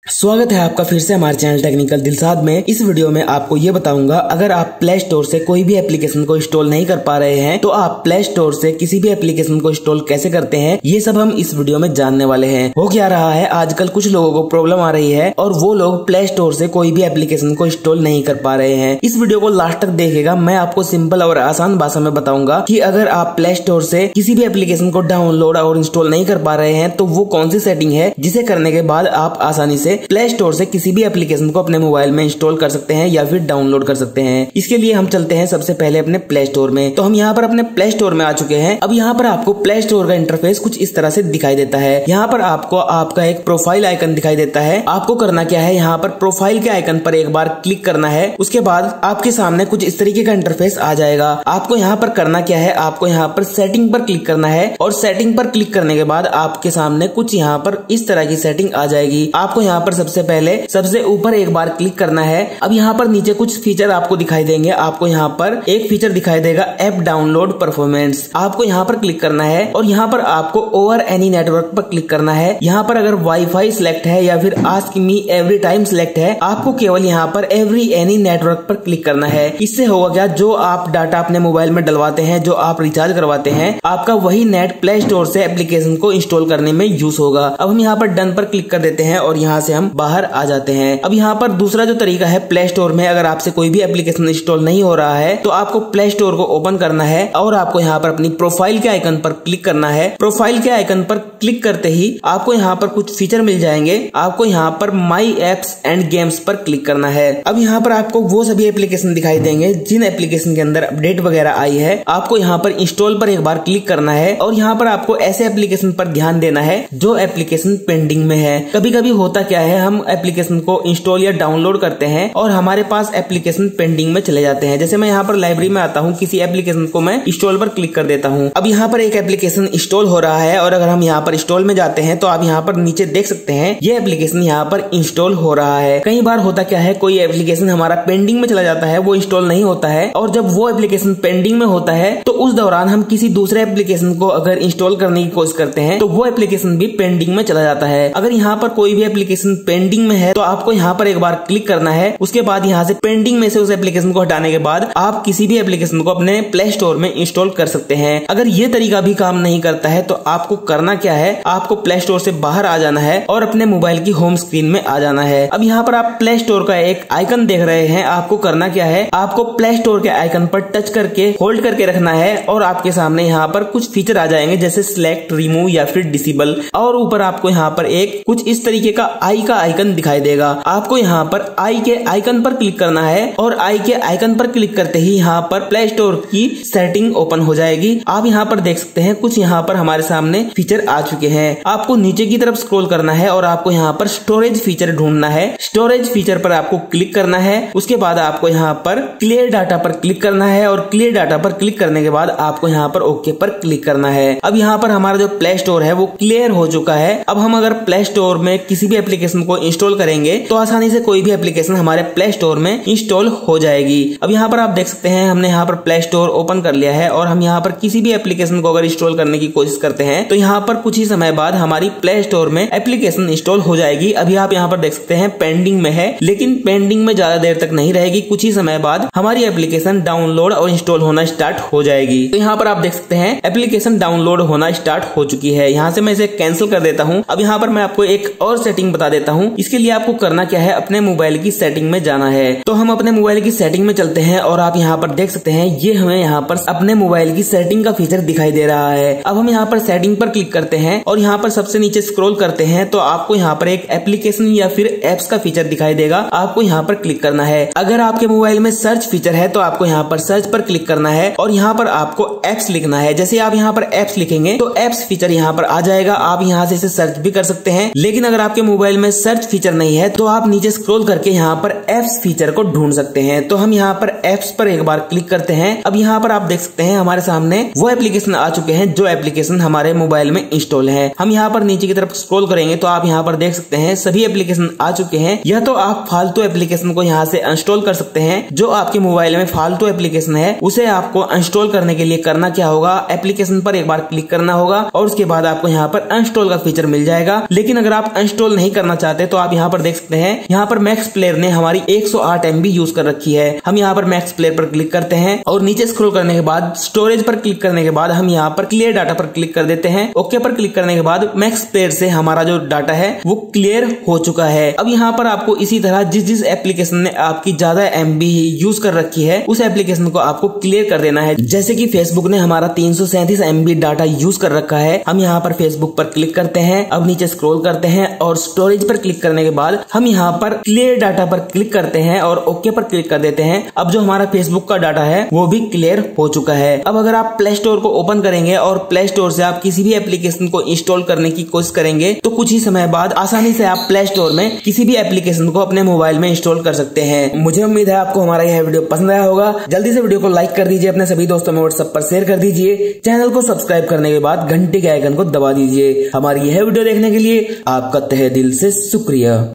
स्वागत है आपका फिर से हमारे चैनल टेक्निकल दिलसाद में। इस वीडियो में आपको ये बताऊंगा, अगर आप प्ले स्टोर से कोई भी एप्लीकेशन को इंस्टॉल नहीं कर पा रहे हैं तो आप प्ले स्टोर से किसी भी एप्लीकेशन को इंस्टॉल कैसे करते हैं, ये सब हम इस वीडियो में जानने वाले हैं। हो क्या रहा है, आजकल कुछ लोगों को प्रॉब्लम आ रही है और वो लोग प्ले स्टोर से कोई भी एप्लीकेशन को इंस्टॉल नहीं कर पा रहे हैं। इस वीडियो को लास्ट तक देखिएगा, मैं आपको सिंपल और आसान भाषा में बताऊंगा कि अगर आप प्ले स्टोर से किसी भी एप्लीकेशन को डाउनलोड और इंस्टॉल नहीं कर पा रहे हैं तो वो कौन सी सेटिंग है जिसे करने के बाद आप आसानी से प्ले स्टोर से किसी भी एप्लीकेशन को अपने मोबाइल में इंस्टॉल कर सकते हैं या फिर डाउनलोड कर सकते हैं। इसके लिए हम चलते हैं सबसे पहले अपने प्ले स्टोर में। तो हम यहाँ पर अपने प्ले स्टोर में आ चुके हैं। अब यहाँ पर आपको प्ले स्टोर का इंटरफेस कुछ इस तरह से दिखाई देता है। यहाँ पर आपको आपका एक प्रोफाइल आइकन दिखाई देता है। आपको करना क्या है, यहाँ पर प्रोफाइल के आइकन पर एक बार क्लिक करना है। उसके बाद आपके सामने कुछ इस तरीके का इंटरफेस आ जाएगा। आपको यहाँ पर करना क्या है, आपको यहाँ पर सेटिंग पर क्लिक करना है और सेटिंग पर क्लिक करने के बाद आपके सामने कुछ यहाँ पर इस तरह की सेटिंग आ जाएगी। आपको यहाँ पर सबसे ऊपर एक बार क्लिक करना है। अब यहाँ पर नीचे कुछ फीचर आपको दिखाई देंगे। आपको यहाँ पर एक फीचर दिखाई देगा ऐप डाउनलोड परफॉर्मेंस। आपको यहाँ पर क्लिक करना है और यहाँ पर आपको ओवर एनी नेटवर्क पर क्लिक करना है। यहाँ पर अगर वाईफाई सिलेक्ट है या फिर ask me every time select है, आपको केवल यहाँ पर एवरी एनी नेटवर्क पर क्लिक करना है। इससे होगा क्या, जो आप डाटा अपने मोबाइल में डलवाते हैं, जो आप रिचार्ज करवाते हैं, आपका वही नेट प्ले स्टोर से एप्लीकेशन को इंस्टॉल करने में यूज होगा। अब हम यहाँ पर डन पर क्लिक कर देते हैं और यहाँ से हम बाहर आ जाते हैं। अब यहाँ पर दूसरा जो तरीका है, प्ले स्टोर में अगर आपसे कोई भी एप्लीकेशन इंस्टॉल नहीं हो रहा है तो आपको प्ले स्टोर को ओपन करना है और आपको यहाँ पर अपनी प्रोफाइल के आइकन पर क्लिक करना है। प्रोफाइल के आइकन पर क्लिक करते ही आपको यहाँ पर कुछ फीचर मिल जाएंगे। आपको यहाँ पर माई एप्स एंड गेम्स पर क्लिक करना है। अब यहाँ पर आपको वो सभी एप्लीकेशन दिखाई देंगे जिन एप्लीकेशन के अंदर अपडेट वगैरह आई है। आपको यहाँ पर इंस्टॉल पर एक बार क्लिक करना है और यहाँ पर आपको ऐसे एप्लीकेशन पर ध्यान देना है जो एप्लीकेशन पेंडिंग में है। कभी कभी होता क्या है, हम एप्लीकेशन को इंस्टॉल या डाउनलोड करते हैं और हमारे पास एप्लीकेशन पेंडिंग में चले जाते हैं। जैसे मैं यहाँ पर लाइब्रेरी में आता हूँ, किसी एप्लीकेशन को मैं इंस्टॉल पर क्लिक कर देता हूँ। अब यहाँ पर एक एप्लीकेशन इंस्टॉल हो रहा है और अगर हम यहाँ पर इंस्टॉल में जाते हैं तो आप यहाँ पर नीचे देख सकते हैं ये एप्लीकेशन यहाँ पर इंस्टॉल हो रहा है। कई बार होता क्या है, कोई एप्लीकेशन हमारा पेंडिंग में चला जाता है, वो इंस्टॉल नहीं होता है और जब वो एप्लीकेशन पेंडिंग में होता है तो उस दौरान हम किसी दूसरे एप्लीकेशन को अगर इंस्टॉल करने की कोशिश करते हैं तो वो एप्लीकेशन भी पेंडिंग में चला जाता है। अगर यहाँ पर कोई भी एप्लीकेशन पेंडिंग में है तो आपको यहाँ पर एक बार क्लिक करना है। उसके बाद यहाँ से पेंडिंग में से उस एप्लीकेशन को हटाने के बाद आप किसी भी एप्लीकेशन को अपने प्ले स्टोर में इंस्टॉल कर सकते हैं। अगर ये तरीका भी काम नहीं करता है तो आपको करना क्या है, आपको प्ले स्टोर से बाहर आ जाना है और अपने मोबाइल की होम स्क्रीन में आ जाना है। अब यहाँ पर आप प्ले स्टोर का एक आइकन देख रहे हैं। आपको करना क्या है, आपको प्ले स्टोर के आइकन पर टच करके होल्ड करके रखना है और आपके सामने यहाँ पर कुछ फीचर आ जाएंगे जैसे सिलेक्ट, रिमूव या फिर डिसेबल। और ऊपर आपको यहाँ पर एक कुछ इस तरीके का आई का आइकन दिखाई देगा। आपको यहाँ पर आई के आइकन पर क्लिक करना है और आई के आइकन पर क्लिक करते ही यहाँ पर प्ले स्टोर की सेटिंग ओपन हो जाएगी। आप यहाँ पर देख सकते हैं कुछ यहाँ पर हमारे सामने फीचर आ चुके हैं। आपको नीचे की तरफ स्क्रॉल करना है और आपको यहाँ पर स्टोरेज फीचर ढूंढना है। स्टोरेज फीचर पर आपको क्लिक करना है। उसके बाद आपको यहाँ पर क्लियर डाटा पर क्लिक करना है और क्लियर डाटा पर क्लिक करने के बाद आपको यहाँ पर ओके पर क्लिक करना है। अब यहाँ पर हमारा जो प्ले स्टोर है वो क्लियर हो चुका है। अब हम अगर प्ले स्टोर में किसी भी एप्लीकेशन को इंस्टॉल करेंगे तो आसानी से कोई भी एप्लीकेशन हमारे प्ले स्टोर में इंस्टॉल हो जाएगी। अब यहाँ पर आप देख सकते हैं हमने यहाँ पर प्ले स्टोर ओपन कर लिया है और हम यहाँ पर किसी भी एप्लीकेशन को अगर इंस्टॉल करने की कोशिश करते हैं तो यहाँ पर कुछ ही समय बाद हमारी प्ले स्टोर में एप्लीकेशन इंस्टॉल हो जाएगी। अभी आप यहाँ पर देख सकते हैं पेंडिंग में है, लेकिन पेंडिंग में ज्यादा देर तक नहीं रहेगी। कुछ ही समय बाद हमारी एप्लीकेशन डाउनलोड और इंस्टॉल होना स्टार्ट हो जाएगी। तो यहाँ पर आप देख सकते हैं एप्लीकेशन डाउनलोड होना स्टार्ट हो चुकी है। यहाँ से मैं इसे कैंसिल कर देता हूँ। अब यहाँ पर मैं आपको एक और सेटिंग बता देता हूँ। इसके लिए आपको करना क्या है, अपने मोबाइल की सेटिंग में जाना है। तो हम अपने मोबाइल की सेटिंग में चलते हैं और आप यहाँ पर देख सकते हैं ये हमें यहाँ पर अपने मोबाइल की सेटिंग का फीचर दिखाई दे रहा है। अब हम यहाँ पर सेटिंग पर क्लिक करते हैं और यहाँ पर सबसे नीचे स्क्रॉल करते हैं तो आपको यहाँ पर एक एप्लीकेशन या फिर एप्स का फीचर दिखाई देगा। आपको यहाँ पर क्लिक करना है। अगर आपके मोबाइल में सर्च फीचर है तो आपको यहाँ पर सर्च पर क्लिक करना है और यहाँ पर आपको एप्स लिखना है। जैसे आप यहाँ पर एप्स लिखेंगे तो एप्स फीचर यहाँ पर आ जाएगा। आप यहाँ से इसे सर्च भी कर सकते हैं, लेकिन अगर आपके मोबाइल में सर्च फीचर नहीं है तो आप नीचे स्क्रॉल करके यहाँ पर एप्स फीचर को ढूंढ सकते हैं। तो हम यहाँ पर एप्स पर एक बार क्लिक करते हैं। अब यहाँ पर आप देख सकते हैं हमारे सामने वो एप्लीकेशन आ चुके हैं जो एप्लीकेशन हमारे मोबाइल में इंस्टॉल है। हम यहाँ पर नीचे की तरफ स्क्रॉल करेंगे तो आप यहाँ पर देख सकते हैं सभी एप्लीकेशन आ चुके हैं। या तो आप फालतू एप्लीकेशन को यहाँ से इंस्टॉल कर सकते हैं। जो आपके मोबाइल में फालतू एप्लीकेशन है उसे आपको इंस्टॉल करने के लिए करना क्या होगा, एप्लीकेशन पर एक बार क्लिक करना होगा और उसके बाद आपको यहाँ पर इंस्टॉल का फीचर मिल जाएगा। लेकिन अगर आप इंस्टॉल नहीं करना चाहते हैं तो आप यहाँ पर देख सकते हैं, यहाँ पर मैक्स प्लेयर ने हमारी 108 MB यूज कर रखी है। हम यहाँ पर मैक्स प्लेयर पर क्लिक करते हैं और नीचे स्क्रॉल करने के बाद स्टोरेज पर क्लिक करने के बाद हम यहाँ पर क्लियर डाटा पर क्लिक कर देते हैं। ओके पर क्लिक करने के बाद मैक्स प्लेयर से हमारा जो डाटा है वो क्लियर हो चुका है। अब यहाँ पर आपको इसी तरह जिस एप्लीकेशन ने आपकी ज्यादा MB यूज कर रखी है उस एप्लीकेशन को आपको क्लियर कर देना है। जैसे कि फेसबुक ने हमारा 337 MB डाटा यूज कर रखा है। हम यहाँ पर फेसबुक पर क्लिक करते हैं, अब नीचे स्क्रॉल करते हैं और स्टोरेज पर क्लिक करने के बाद हम यहाँ पर क्लियर डाटा पर क्लिक करते हैं और ओके पर क्लिक कर देते हैं। अब जो हमारा फेसबुक का डाटा है वो भी क्लियर हो चुका है। अब अगर आप प्ले स्टोर को ओपन करेंगे और प्ले स्टोर से आप किसी भी एप्लीकेशन को इंस्टॉल करने की कोशिश करेंगे तो कुछ ही समय बाद आसानी से आप प्ले स्टोर में किसी भी एप्लीकेशन को अपने मोबाइल में इंस्टॉल कर सकते हैं। मुझे उम्मीद है आपको हमारा यह वीडियो पसंद आया होगा। जल्दी से वीडियो को लाइक कर दीजिए, अपने सभी दोस्तों में व्हाट्सएप पर शेयर कर दीजिए। चैनल को सब्सक्राइब करने के बाद घंटे के आइकन को दबा दीजिए। हमारी यह वीडियो देखने के लिए आपका तहे दिल से शुक्रिया।